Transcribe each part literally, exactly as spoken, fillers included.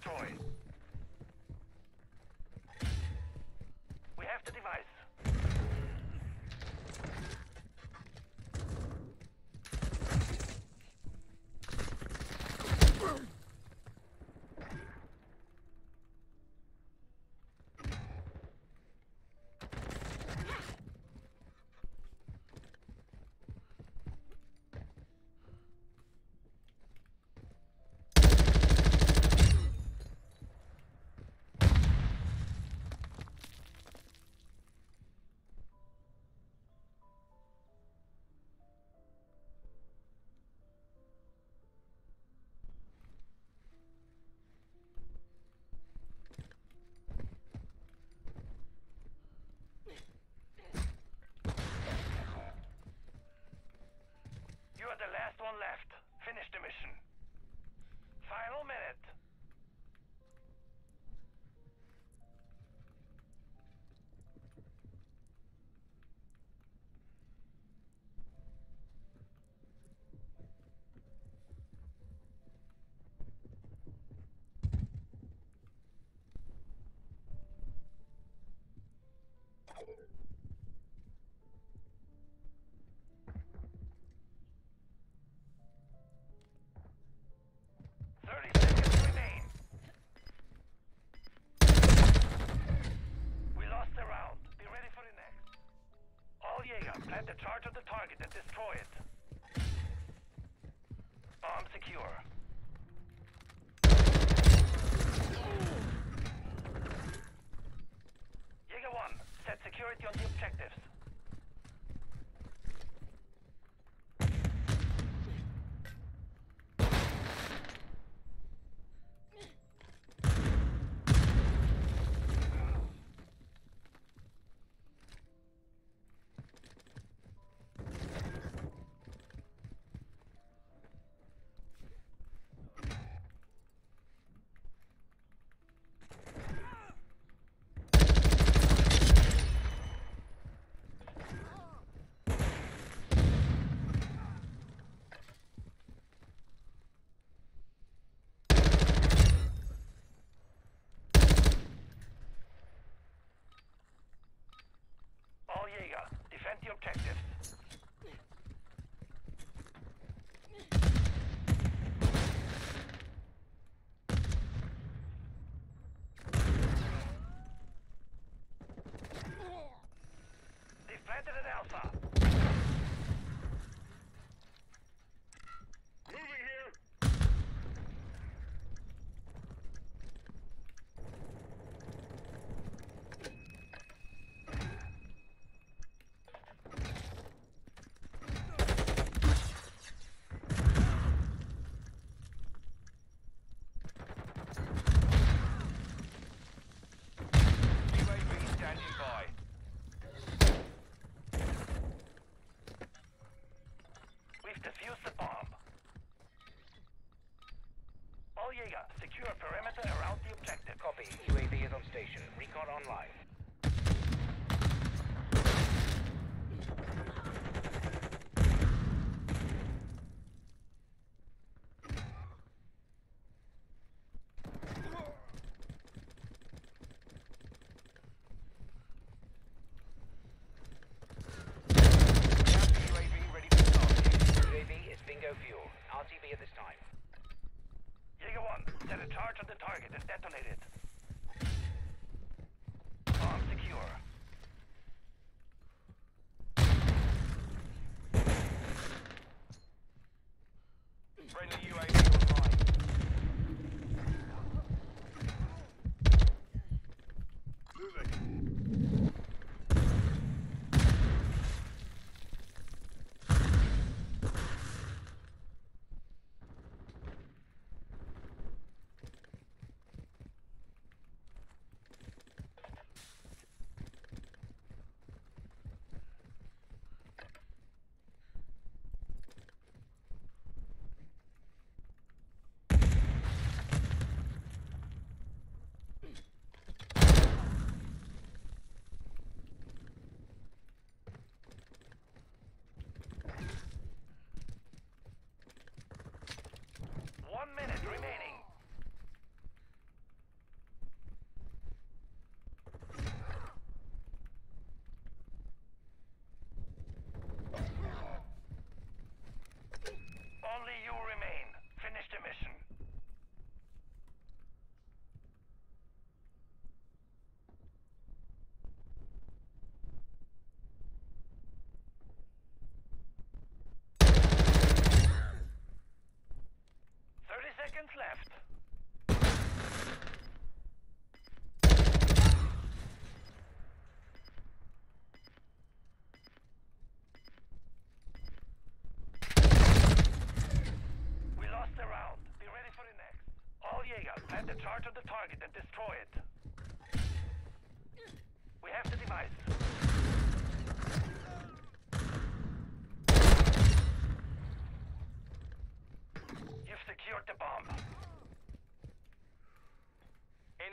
destroy. We have the device. The last one left. Finish the mission. Final minute. thirty seconds remain. We lost the round. Be ready for the next. All Jaeger, plant the charge on the target and destroy it. Bomb secure. Jaeger one, set security on the objectives. Jaeger, defend the objectives. They've planted an Alpha. Moving here. Defuse the bomb. All Jaeger, secure a perimeter around the objective. Copy. U A V is on station. Recon online. Bingo fuel. R T B at this time. Jaeger one, set a charge on the target and detonate it. Bomb secure. Friendly U A V online. Moving.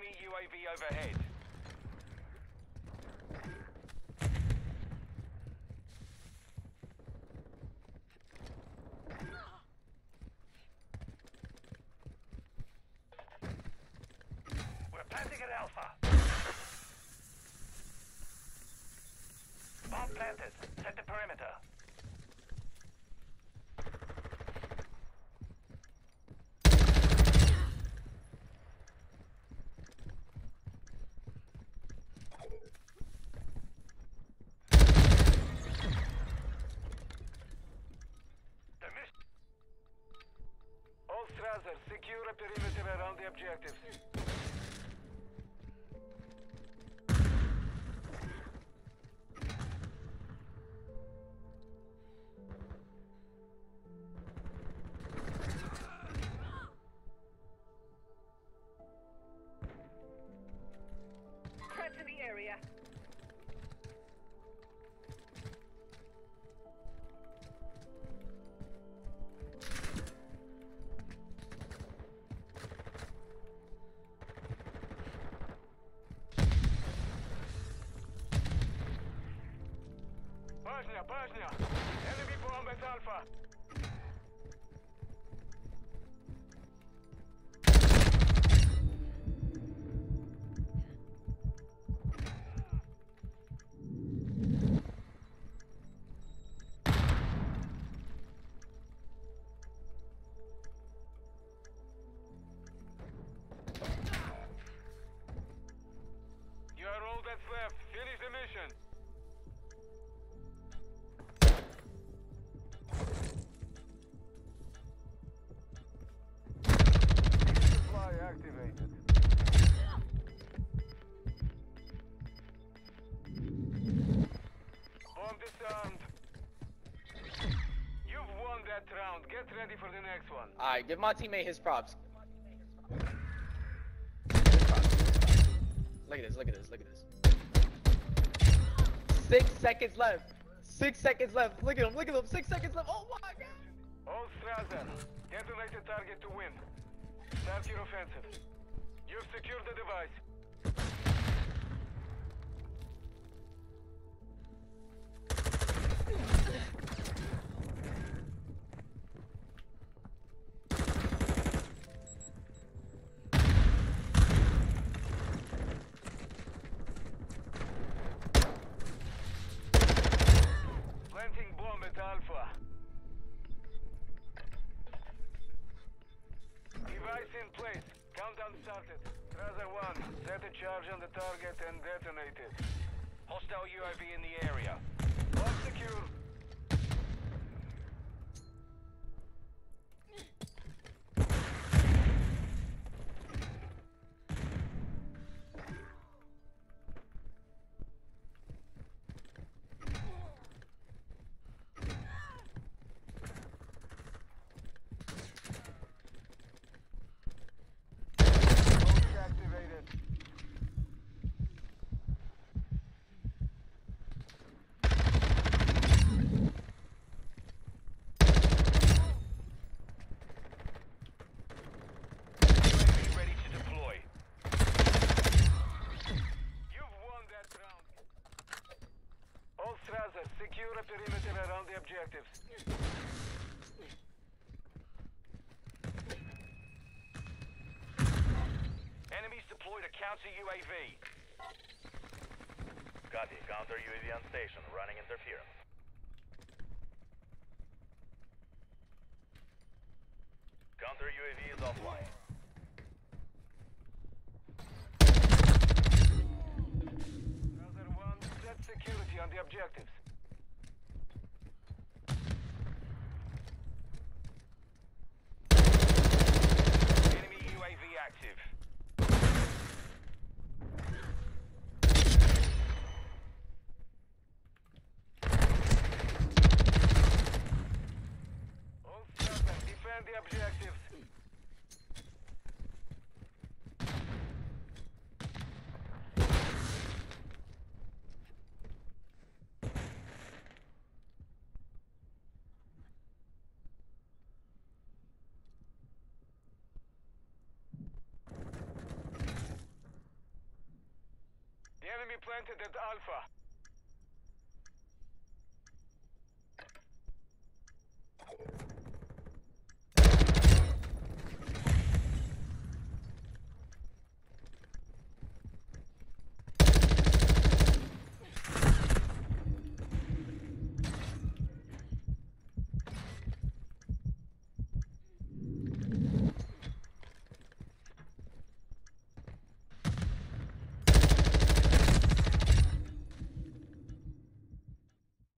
Enemy U A V overhead. We're planting at Alpha. Bomb planted. Set the perimeter. Secure a perimeter around the objectives. Threats in the area. Bosnia, Bosnia! Enemy bomb at Alpha! You are all that's left. Finish the mission. Activated. Bomb disarmed. You've won that round. Get ready for the next one. Alright, give my teammate his props. Look at this, look at this, look at this. Six seconds left. Six seconds left. Look at him, look at him. Six seconds left. Oh my god. All Strasser, detonate the target to win. Start your offensive. You've secured the device. Planting bomb at Alpha. Device in place. Countdown started. Trazer one, set a charge on the target and detonate it. Hostile U A V in the area. Bomb secure. Secure a perimeter around the objectives. Enemies deployed a counter U A V. Copy. Counter U A V on station. Running interference. Counter U A V is offline. Trazer one, set security on the objectives. Active. All Strasser, defend the objectives. planted at Alpha.